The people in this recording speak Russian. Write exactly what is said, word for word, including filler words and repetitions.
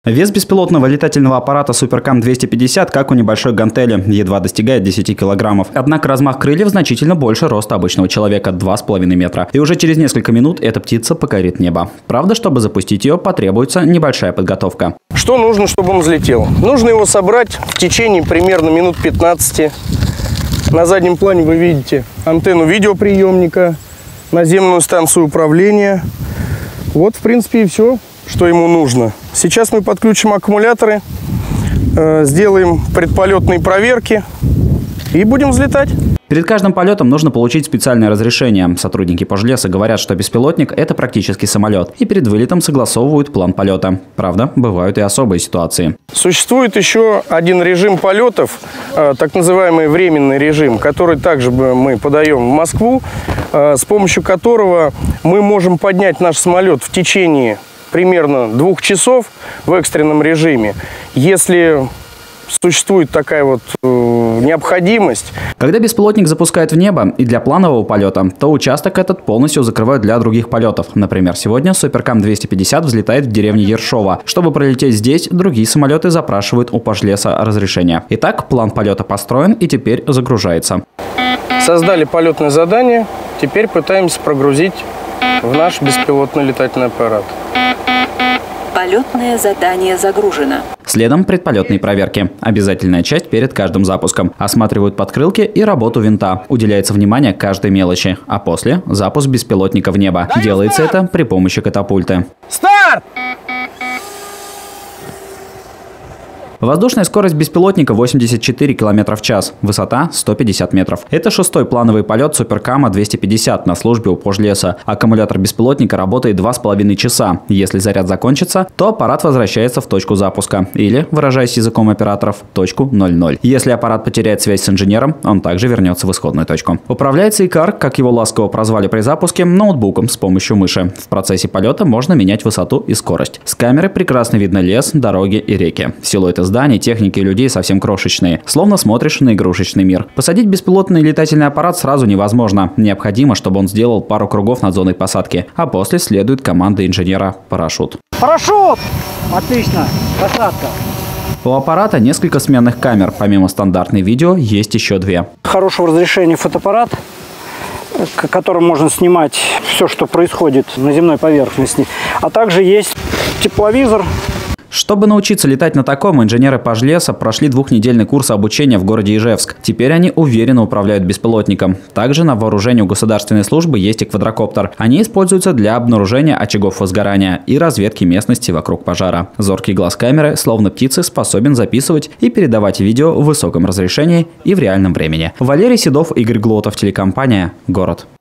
Вес беспилотного летательного аппарата Суперкам двести пятьдесят, как у небольшой гантели, едва достигает десяти килограммов. Однако размах крыльев значительно больше роста обычного человека – два с половиной метра. И уже через несколько минут эта птица покорит небо. Правда, чтобы запустить ее, потребуется небольшая подготовка. Что нужно, чтобы он взлетел? Нужно его собрать в течение примерно минут пятнадцати. На заднем плане вы видите антенну видеоприемника, наземную станцию управления. Вот, в принципе, и все, что ему нужно. Сейчас мы подключим аккумуляторы, э, сделаем предполетные проверки и будем взлетать. Перед каждым полетом нужно получить специальное разрешение. Сотрудники Пожлеса говорят, что беспилотник – это практически самолет. И перед вылетом согласовывают план полета. Правда, бывают и особые ситуации. Существует еще один режим полетов, э, так называемый временный режим, который также мы подаем в Москву, э, с помощью которого мы можем поднять наш самолет в течение примерно двух часов в экстренном режиме, если существует такая вот э, необходимость. Когда беспилотник запускают в небо и для планового полета, то участок этот полностью закрывают для других полетов. Например, сегодня Суперкам двести пятьдесят взлетает в деревне Ершова. Чтобы пролететь здесь, другие самолеты запрашивают у Пожлеса разрешение. Итак, план полета построен и теперь загружается. Создали полетное задание, теперь пытаемся прогрузить в наш беспилотный летательный аппарат. Полетное задание загружено. Следом предполетные проверки. Обязательная часть перед каждым запуском. Осматривают подкрылки и работу винта. Уделяется внимание каждой мелочи. А после – запуск беспилотника в небо. Даю Делается старт! Это при помощи катапульты. Старт! Воздушная скорость беспилотника восемьдесят четыре километра в час, высота сто пятьдесят метров. Это шестой плановый полет Суперкама двести пятьдесят на службе у Пожлеса. Аккумулятор беспилотника работает два с половиной часа. Если заряд закончится, то аппарат возвращается в точку запуска. Или, выражаясь языком операторов, точку ноль ноль. Если аппарат потеряет связь с инженером, он также вернется в исходную точку. Управляется Икар, как его ласково прозвали при запуске, ноутбуком с помощью мыши. В процессе полета можно менять высоту и скорость. С камеры прекрасно видно лес, дороги и реки. Силуэты зданий, техники и людей совсем крошечные. Словно смотришь на игрушечный мир. Посадить беспилотный летательный аппарат сразу невозможно. Необходимо, чтобы он сделал пару кругов над зоной посадки. А после следует команда инженера «Парашют». Парашют! Отлично! Посадка! У аппарата несколько сменных камер. Помимо стандартной видео, есть еще две. Хорошего разрешения фотоаппарат, которым можно снимать все, что происходит на земной поверхности. А также есть тепловизор. Чтобы научиться летать на таком, инженеры Пожлеса прошли двухнедельный курс обучения в городе Ижевск. Теперь они уверенно управляют беспилотником. Также на вооружении у государственной службы есть и квадрокоптер. Они используются для обнаружения очагов возгорания и разведки местности вокруг пожара. Зоркий глаз камеры, словно птицы, способен записывать и передавать видео в высоком разрешении и в реальном времени. Валерий Седов, Игорь Глотов, телекомпания «Город».